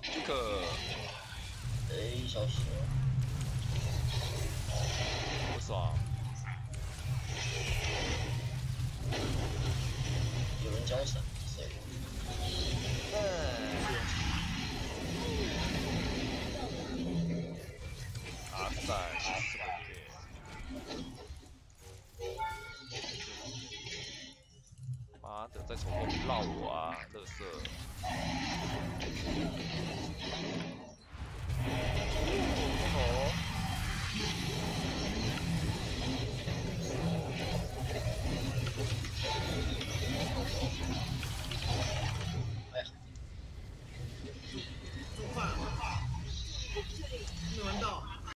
这个哎，消失了， 不爽。 有人交闪，谁？ 阿塞什么耶？妈的，在从后面绕我啊，乐色！哦，